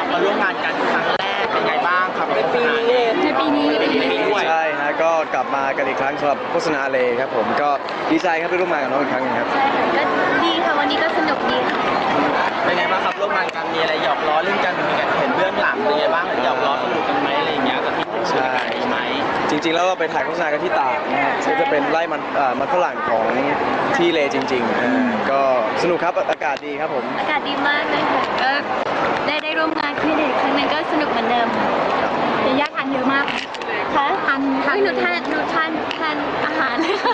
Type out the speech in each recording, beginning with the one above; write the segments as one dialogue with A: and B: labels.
A: มาร่วมงานกันครั้งแรกเป็นไงบ้างครับในปีนี้ด้วย
B: ใช่ฮะก็กลับมากันอีกครั้งสำหรับโฆษณาเลยครับผมก็ดีใจครับได้ร่วมงานกับน้องอีกครั้งนึงครับ
C: ใช่ค่ะก็ดีค่ะวันนี้ก็สนุกดีค่ะ
A: เป็นไงบ้างครับร่วมงานกันมีอะไรหยอกล้อเล่นกันมีการเห็นเบื้องหลังเป็นไงบ้างหยอกล้อสนุกกันไหมอะไรอย่างเงี้ยกับที่ใช่ไหม
B: จริงๆแล้วเราไปถ่ายโฆษณากันที่ตากนะฮะก็จะเป็นไร่มันฝรั่งของที่เลจริงๆก็สนุกครับอากาศดีครับผม
C: อากาศดีมากเลยค่ะก็ได้ร่วมงานที่เด็กครั้งนึงก็สนุกเหมือนเดิมค่ะยากทานเยอะมากค่ะทานหนูทานอาหาร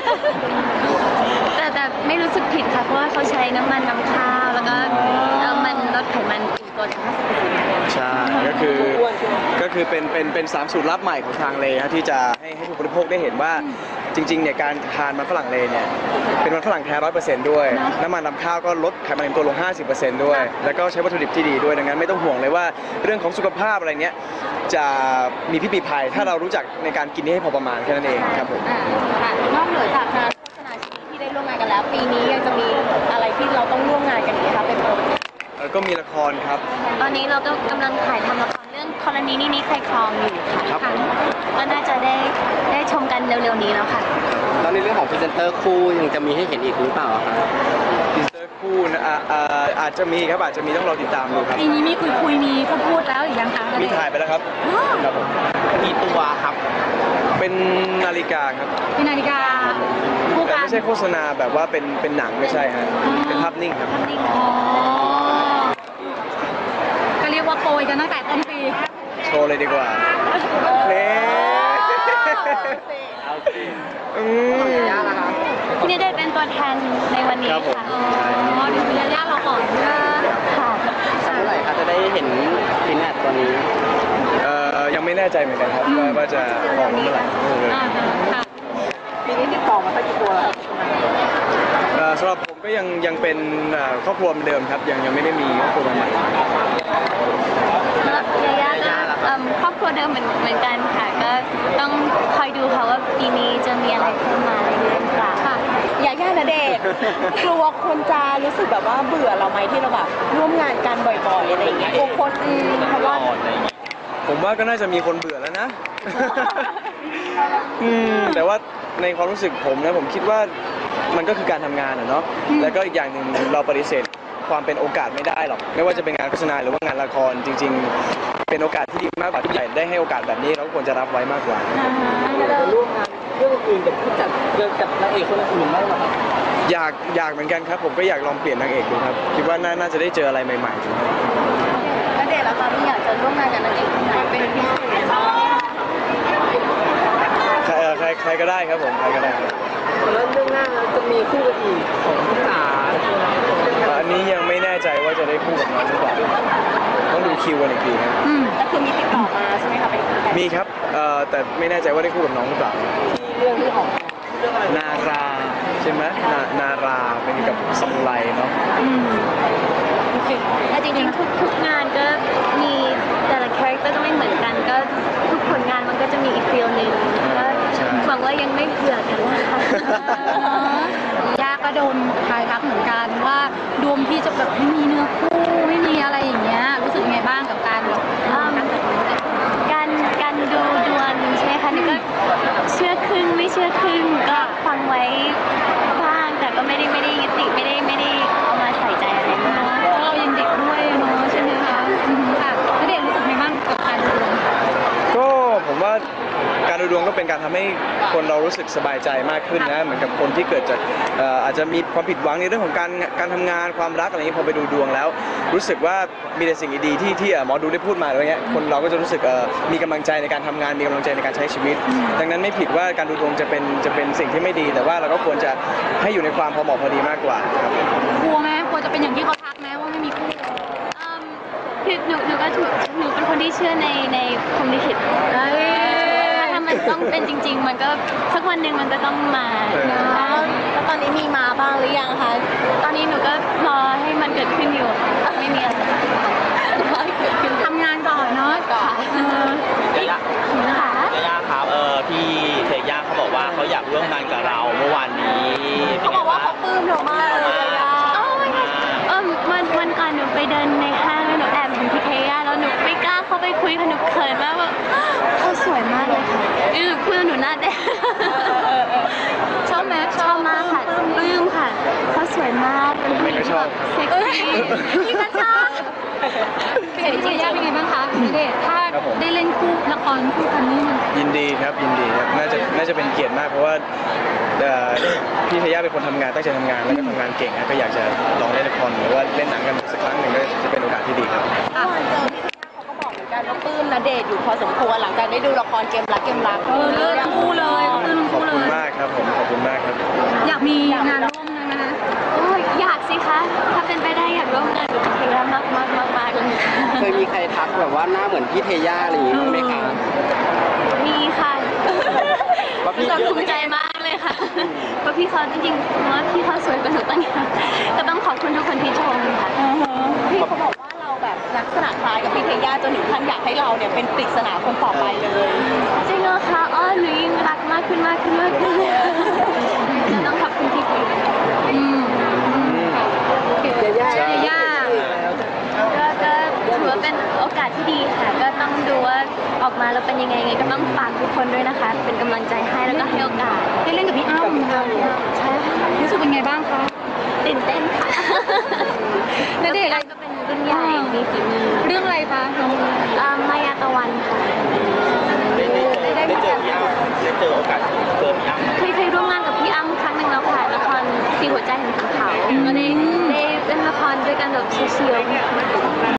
C: แต่ไม่รู้สึกผิดค่ะเพราะว่าเขาใช้น้ำมันนำข้าวแล้วก็มันลดไขมันตัว
B: ใช่ก็คือเป็น3สูตรลับใหม่ของทางเลฮะที่จะให้ผู้บริโภคได้เห็นว่าจริงๆเนี่ยการทานมันฝรั่งเลเนี่ยเป็นมันฝรั่งแท้ 100% ด้วยน้ำมันนำข้าวก็ลดไขมันตัวลง 50% ด้วยแล้วก็ใช้วัตถุดิบที่ดีด้วยดังนั้นไม่ต้องห่วงเลยว่าเรื่องของสุขภาพอะไรเนี้ยจะมีพิษมีภัยถ้าเรารู้จักในการกินให้พอประมาณแค่นั้นเองครับผม
C: นอกเหนือจากงานโฆษณาชิ้นที่ได้ร่วมงานกันแล้วปีนี้ยังจะมีอะไรที่เราต้องร่วมงานกันอีกคะเป็นโปรเจกต์
B: ก็มีละครครับ
C: ตอนนี้เราก็กำลังถ่ายทำละครเรื่องธรณีนี่ใครครองอยู่ค่ะก็น่าจะได้ชมกันเร็วๆนี้แล้วค่ะ
A: แล้วในเรื่องของพรีเซนเตอร์คู่ยังจะมีให้เห็นอีกหรือเปล่าครับ
B: พรีเซนเตอร์คู่นะอาจจะมีครับอาจจะมีต้องรอติดตามดูครับ
C: ปีนี้มีคุยมีพูดแล้วหรือยังคะ
B: มีถ่ายไปแล้วครับครับผม
A: กี่ตัวครับ
B: เป็นนาฬิกาครับ
C: เป็นนาฬิกา
B: แต่ไม่ใช่โฆษณาแบบว่าเป็นหนังไม่ใช่ฮะเป็นภาพนิ่งครับ
C: ก็เรียกว่าโปรยกันตั้งแต่ต้นปี
B: โชว์เลยดีกว่าเน่
C: พี่นี่ได้เป็นตัวแทนในวันนี้ค่ะเดี๋ยวพี่ย่าเราก่อนค่ะ
A: เมื่อไหร่คะจะได้เห็นฟินแอดตัวนี้
B: ยังไม่แน่ใจเหมือนกันครับว่าจะออกเมื่อไหร่
A: ปีนี้ติดต่อมาสักกี่ตัว
B: สำหรับผมก็ยังเป็นครอบครัวเหมือนเดิมครับยังไม่ได้มีครอบครัวใหม่
C: ย่าครอบครัวเดิมเหมือนกันค่ะก็ต้องคอยดูค่ะว่าปีนี้จะมีอะไรเข้ามาเรื่อยๆค่ะ
D: ย่าณเดชน์กลัวคนจะรู้สึกแบบว่าเบื่อเราไหมที่เราแบบร่วมงานกันบ่อยๆอะไรอย่างเงี้ยกลัวคนเพราะว่า
B: ผมว่าก็น่าจะมีคนเบื่อแล้วนะแต่ว่าในความรู้สึกผมนะผมคิดว่ามันก็คือการทำงานเนาะแล้วก็อีกอย่างหนึ่งเราปฏิเสธความเป็นโอกาสไม่ได้หรอกไม่ว่าจะเป็นงานโฆษณาหรือว่างานละครจริงๆเป็นโอกาสที่ดีมากกว่าที่ใหญ่ได้ให้โอกาสแบบนี้เราควรจะรับไว้มากกว่า
A: ร่วมงานเรื่องอื่นกับผู้จัดเรื่องกับนางเอกคนอื่นบ้างไหมครับ
B: อยากเหมือนกันครับผมก็อยากลองเปลี่ยนนางเอกดูครับคิดว่าน่าจะได้เจออะไรใหม่ๆดูครับ
C: ณเดชน์แล้วค่ะพี่อยากจะร่วมงานกับนางเอกคนไหนเป็นพิเศษบ้าง
B: ใครก็ได้ครับผมใครก็ได้
A: แล้วเรื่องหน้าจะมีคู่กันอีกของพี่สา
B: อันนี้ยังไม่แน่ใจว่าจะได้คู่กับน้องหรือเปล่าต้องดูคิวกันอีกทีครับ
D: แต่คือมีติดต่อมาใช่ไหมคะ
B: มีครับแต่ไม่แน่ใจว่าได้คู่กับน้องหรือเปล่า
A: ที่เรื่องที่ออก
B: นาราใช่ไหมนาราเป็นกับสัมไลเนาะ
C: แต่จริงๆทุกงานก็มีแต่ละคาแรคเตอร์ก็ไม่เหมือนกันก็ทุกผลงานมันก็จะมีอีกฟีลหนึ่งก็หวังว่ายังไม่เบื่อกันนะคะ
D: ย่าก็โดนทายทักเหมือนกันว่าดวงที่จะแบบไม่มีเนื้อคู่ไม่มีอะไรอย่างเงี้ยรู้สึกไงบ้างกับการ
C: ดูดวงใช่ไหมคะนี่ก็เชื่อครึ่งไม่เชื่อครึ่งก็ฟังไว้บ้างแต่ก็ไม่ได้ยึดติดไม่ได้เอามาใส่ใจอะไรมาก
D: เรายังเด็กด้วยเนาะใช่ไหมคะค่ะแล้วเด็กรู้สึกไงบ้างกับการดูดวง
B: ก็ผมว่าการดูดวงก็เป็นการทำให้คนเรารู้สึกสบายใจมากขึ้นนะเหมือนกับคนที่เกิดจากอาจจะมีความผิดหวังในเรื่องของการทำงานความรักอะไรอย่างนี้พอไปดูดวงแล้วรู้สึกว่ามีแต่สิ่งดีๆที่หมอดูได้พูดมาอะไรเงี้ยคนเราก็จะรู้สึกมีกำลังใจในการทำงานมีกำลังใจในการใช้ชีวิตดังนั้นไม่ผิดว่าการดูดวงจะเป็นสิ่งที่ไม่ดีแต่ว่าเราก็ควรจะให้อยู่ในความพอเหมาะพอดีมากกว่าครับ
D: กลัวไหมกลัวจะเป็นอย่างที่เขาทักไหมว่าไม่มีคู่
C: คือหนูเป็นคนที่เชื่อในพรหมลิขิตถ้ามันต้องเป็นจริงๆมันก็สักวันหนึ่งมันก็ต้องมา
D: แล้วตอนนี้มีมาบ้างหรือยังคะ
C: ตอนนี้หนูก็รอให้มันเกิดขึ้นอยู่ไม่มีอะไร
D: ทำงานก่อนเนาะ
A: ย่าครับพี่เทย่าเขาบอกว่าเขาอยากร่วมงานกับเราเมื่อวานนี้
D: เขาบอกว่าเขาปลื้มเรามากเลย
C: วันก่อนหนูไปเดินในห้างแล้วหนูแอบเห็นพี่เทย่าแล้วหนูไม่ขินมากแบบเขาสวยมากเลยค่ะพูดแล้วหนูหน้าแดง
D: ชอบไหม
C: ชอบมากค่ะปลื้มค่ะเขาสวยมากเป็นผู้หญิงที่แบบเซ็กซี่พี่ก็ชอบ
D: เห็นพี่ยาเป็นไงบ้างคะณเดชน์ถ้าได้เล่นคู่ละครคู่กันนี่มัน
B: ยินดีครับยินดีครับน่าจะเป็นเกียรติมากเพราะว่าพี่เทย่าเป็นคนทำงานตั้งใจทำงานแล้วก็ทำงานเก่งนะก็อยากจะลองเล่นละครหรือว่าเล่นหนังกันสักครั้งหนึ่งก็จะเป็นโอกาสที่ดีครับ
E: เมื่อวานเจอพี่ธัญญาเขาก็บอกเหมือนกันว่าปลื้มณเดชน์อยู่พอสมควรหลังจากได้ดูละครเกมรัก
D: เลิศทั้งคู่เลยเขาคือทั้ง
B: ขอบ
D: คู่เล
B: คุณ
D: ย
B: มากครับผมขอบคุณมากครับ
D: อยากมีงานร่วมกันไหมคะ
C: โอ้ยอยากสิคะถ้าเป็นไปได้อยากร่วมงานกับพี่เทย่ามากมากมากมากเลย
A: เคยมีใครทักแบบว่าหน้าเหมือนพี่เทย่าอะไรอย่างงี้บ้างไหมคะ
C: มีค่ะ
A: ว่าพี่
C: เราภูมิใจมากเลยค่ะเพราะพี่เขาจริงๆว่าพี่เขาสวยกว่าหนูตั้งเยอะก็ต้องขอบคุณทุกคนที่ชมค่ะ
E: พี่เขาบอกว่าเราแบบลักษณะคล้ายกับพี่เทย่าจนถึงขั้นอยากให้เราเนี่ยเป็นปริศนาคนต่อไปเลย
C: จริงเหรอคะอ๋อหนูยิ่งรักมากขึ้นมากขึ้นมากขึ้นต้องขอบคุณพี่พี
B: ใช่
D: ยา
C: ก็ถือว่าเป็นโอกาสที่ดีค่ะ ก็ต้องดูว่าออกมาแล้วเป็นยังไงก็ต้องฝากทุกคนด้วยนะคะ เป็นกำลังใจให้แล้วก็ให้โอกาส
D: ได้เล่นกับพี่อ้ำ
C: ใช่ค่ะ
D: รู้สึกเป็นไงบ้างคะ
C: ตื่นเต้นค่ะ
D: ณเดชน์
C: ก็เป็นรุ่นใหญ่มีฝีมือ
D: เรื่องอะไรคะน้อง
C: มายาตะวันค่ะ
A: ได้เจอพี่อ้ำได้เจอโอกาสเจอพี่อ้ำ
C: เคยร่วมงานกับพี่อ้ำครั้งหนึ่งแล้วค่ะละครสีหัวใจแห่งขุนเขาก็ได้เล่นละครด้วยกันแบบเชียวๆ